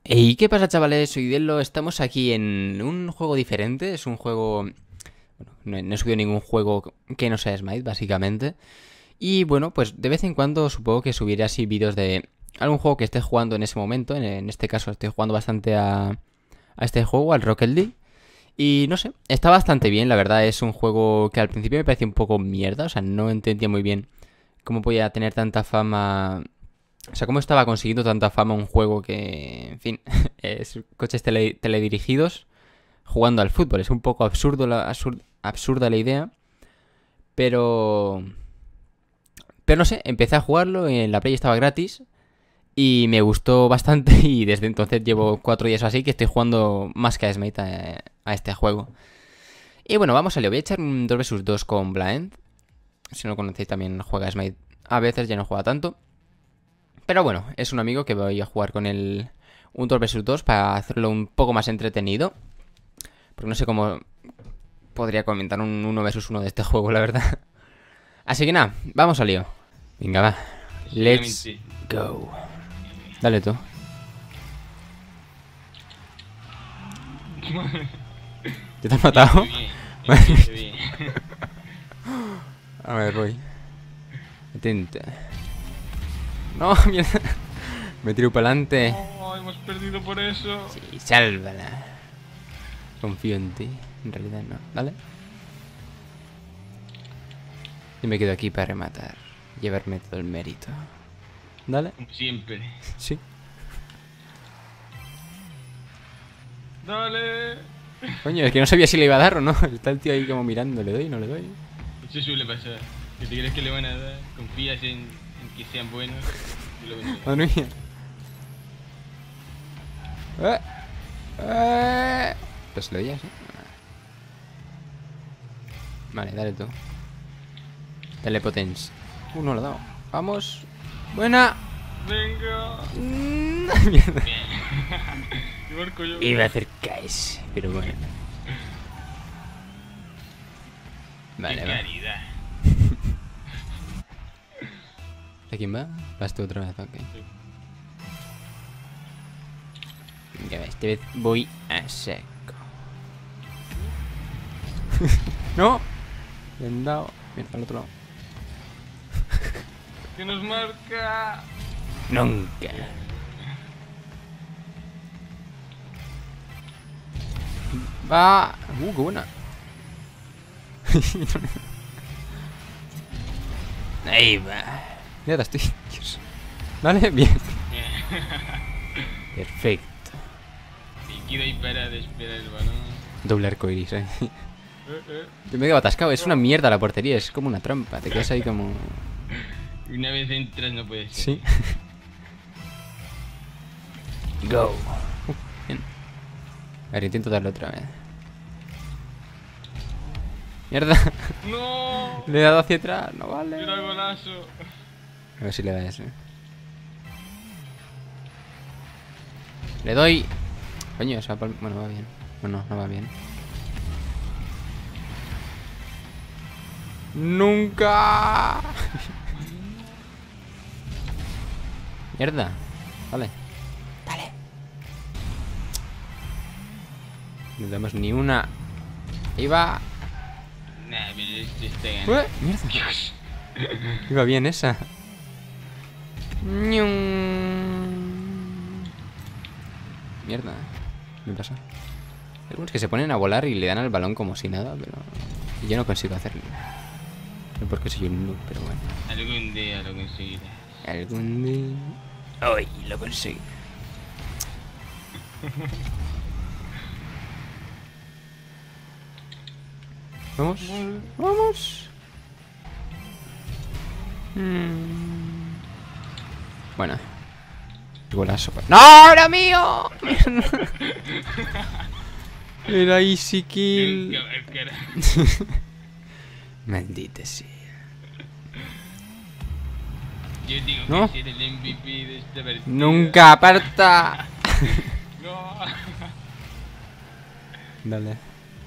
¿Y qué pasa, chavales? Soy Dello, estamos aquí en un juego diferente, es un juego... Bueno, no he subido ningún juego que no sea Smite, básicamente. Y bueno, pues de vez en cuando supongo que subiré así vídeos de algún juego que esté jugando en ese momento. En este caso estoy jugando bastante a este juego, al Rocket League. Y no sé, está bastante bien, la verdad es un juego que al principio me parecía un poco mierda, o sea, no entendía muy bien cómo podía tener tanta fama. O sea, cómo estaba consiguiendo tanta fama un juego que, en fin, es coches teledirigidos jugando al fútbol. Es un poco absurda la idea, pero... Pero no sé, empecé a jugarlo, en la Play estaba gratis y me gustó bastante y desde entonces llevo 4 días o así que estoy jugando más que a Smite a este juego. Y bueno, vamos a lío. Voy a echar un 2 vs 2 con Blind. Si no lo conocéis también juega Smite a veces, ya no juega tanto. Pero bueno, es un amigo que voy a jugar con él un 2 vs 2 para hacerlo un poco más entretenido. Porque no sé cómo podría comentar un 1 vs 1 de este juego, la verdad. Así que nada, vamos al lío. Venga, va. Let's go. Dale tú. ¿Ya te has matado? Bien. A ver, voy. Atenta. No, mierda. Me tiro para adelante. Oh, hemos perdido por eso. Sí, sálvala. Confío en ti. En realidad no. Dale. Yo me quedo aquí para rematar. Llevarme todo el mérito. Dale. Como siempre. Sí. Dale. Coño, es que no sabía si le iba a dar o no. Está el tío ahí como mirando. ¿Le doy? ¿No le doy? Eso suele pasar. Que te crees que le van a dar, confías en que sean buenos y lo ven. Madre mía. Pues lo oías, ¿eh? Vale, dale tú. Dale potence. No lo he dado. Vamos. Buena. Venga. Mierda. Bien. Te marco yo. Iba a hacer KS, pero bueno. Vale, Qué va. claridad. ¿A quién va? Vas tú otra vez, ok. Sí. Venga, esta vez voy a seco. ¡No! Le han dado. Mira, al otro lado. Que nos marca. Nunca. Va. Qué buena. Ahí va. Mira, estoy. Dios. Vale, bien. Perfecto. Y queda ahí para de esperar el balón. Doble arco iris, Yo me quedo atascado. Es una mierda la portería. Es como una trampa. Te quedas ahí como. Una vez entras no puedes ser. Sí. Go. Bien. A ver, intento darle otra vez. Mierda. No. Le he dado hacia atrás. No vale. Mira golazo. A ver si le da ese. Le doy. Coño, esa bueno, va bien. Bueno, no va bien. ¡Nunca! Mierda. Vale. Dale. No damos ni una. Ahí va. Nah, pero este está ganando. Mierda. Dios. Iba bien esa. Mierda. ¿Qué me pasa? Hay algunos que se ponen a volar y le dan al balón como si nada, pero yo no consigo hacerlo. No porque soy un noob, pero bueno. Algún día lo conseguirás. Algún día. Hoy lo conseguí. Vamos. Vamos. Bueno. Golazo. ¡No! ¡Era mío! Era easy kill. Nunca marcará. Maldita sea. Yo digo ¿No? que ser el MVP de esta partida. Nunca aparta. No. Dale.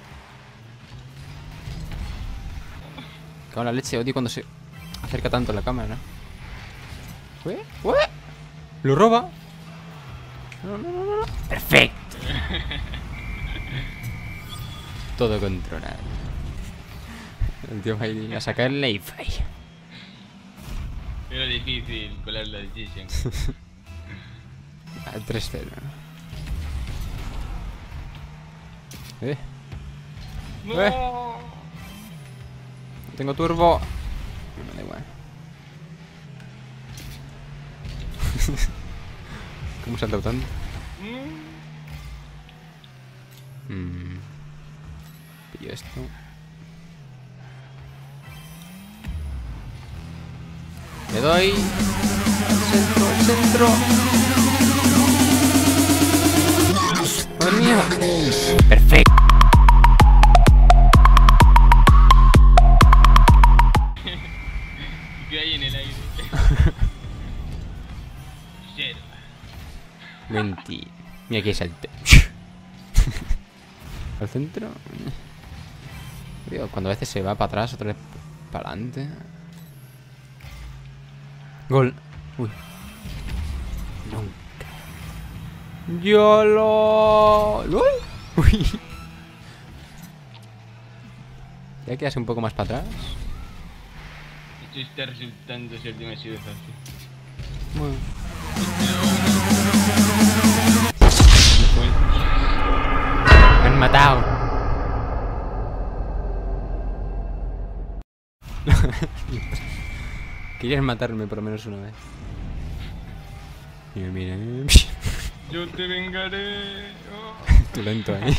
Cago en la leche, odio cuando se acerca tanto la cámara, ¿no? ¿Ué? ¿Ué? ¿Lo roba? No, no, no, no. Perfecto. Todo controlado. El tío va a ir a sacarle y falla. Era difícil colar la decisión. Al 3-0. ¡No! No tengo turbo. No, da igual. ¿Cómo salta tanto? Pillo esto. Le doy. Al centro. ¡Madre mía! Perfecto. Y que hay en el aire. Cero. 20. Mira que salte. Al centro. Cuando a veces se va para atrás, otra vez para adelante. Gol. Uy. Nunca. YOLO. Uy. Ya quedas un poco más para atrás. Esto está resultando ser demasiado fácil. Bueno. Me han matado. Querías matarme por lo menos una vez. Mira, mira. Yo te vengaré. Oh. Tú lento ahí.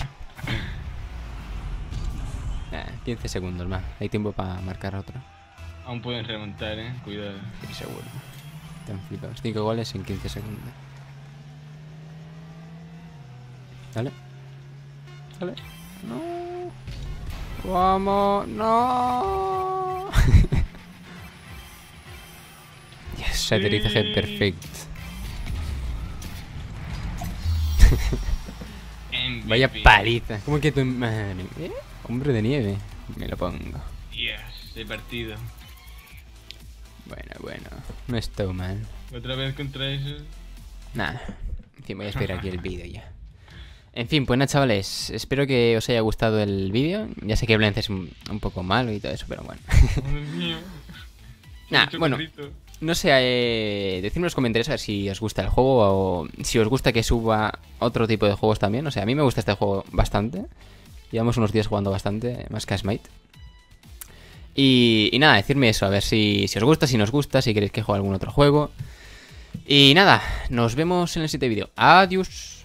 15 segundos más. Hay tiempo para marcar otro. Aún pueden remontar, cuidado. Sí, seguro. Están flipados. 5 goles en 15 segundos. Dale. Dale. No. Vamos. No. Yes, aterrizaje perfecto. Vaya paliza. ¿Cómo que tu madre? Hombre de nieve. Me lo pongo. Yes, he partido. Bueno. No estoy mal. Otra vez contra eso. Nada. En fin, voy a esperar aquí el vídeo ya. En fin, pues nada, chavales. Espero que os haya gustado el vídeo. Ya sé que Blence es un poco malo y todo eso, pero bueno. Madre mía. Nada, bueno. No sé, decidme en los comentarios a ver si os gusta el juego o si os gusta que suba otro tipo de juegos también. O sea, a mí me gusta este juego bastante. Llevamos unos días jugando bastante, más que a Smite. Y nada, decirme eso, a ver si os gusta, si nos gusta, si queréis que juegue algún otro juego. Y nada, nos vemos en el siguiente vídeo. Adiós.